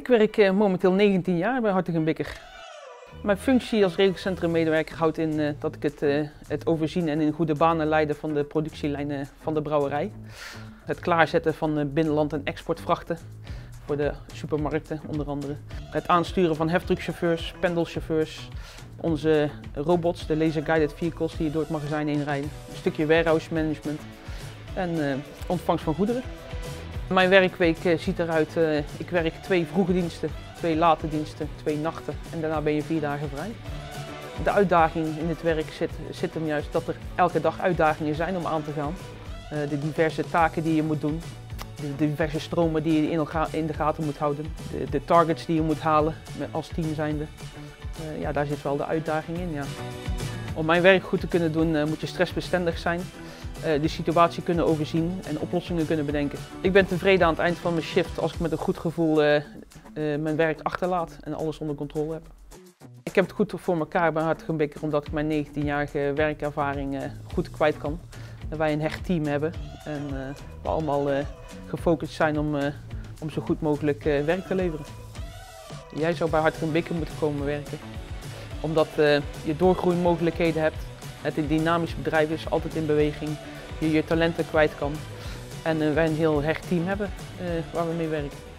werk momenteel 19 jaar bij Hartog & Bikker. Mijn functie als regelcentrum-medewerker houdt in dat ik het overzien en in goede banen leiden van de productielijnen van de brouwerij. Het klaarzetten van binnenland- en exportvrachten voor de supermarkten onder andere. Het aansturen van heftruckchauffeurs, pendelchauffeurs, onze robots, de laser-guided vehicles die door het magazijn heen rijden. Een stukje warehouse management en ontvangst van goederen. Mijn werkweek ziet eruit, ik werk 2 vroege diensten, 2 late diensten, 2 nachten en daarna ben je 4 dagen vrij. De uitdaging in het werk zit hem juist dat er elke dag uitdagingen zijn om aan te gaan. De diverse taken die je moet doen, de diverse stromen die je in de gaten moet houden, de targets die je moet halen als team zijnde. Ja, daar zit wel de uitdaging in. Ja. Om mijn werk goed te kunnen doen moet je stressbestendig zijn, de situatie kunnen overzien en oplossingen kunnen bedenken. Ik ben tevreden aan het eind van mijn shift als ik met een goed gevoel mijn werk achterlaat en alles onder controle heb. Ik heb het goed voor elkaar bij Hartog & Bikker omdat ik mijn 19-jarige werkervaring goed kwijt kan. Dat wij een hecht team hebben en we allemaal gefocust zijn om zo goed mogelijk werk te leveren. Jij zou bij Hartog & Bikker moeten komen werken, omdat je doorgroeimogelijkheden hebt. Het een dynamisch bedrijf is, altijd in beweging, je talenten kwijt kan en wij een heel hecht team hebben waar we mee werken.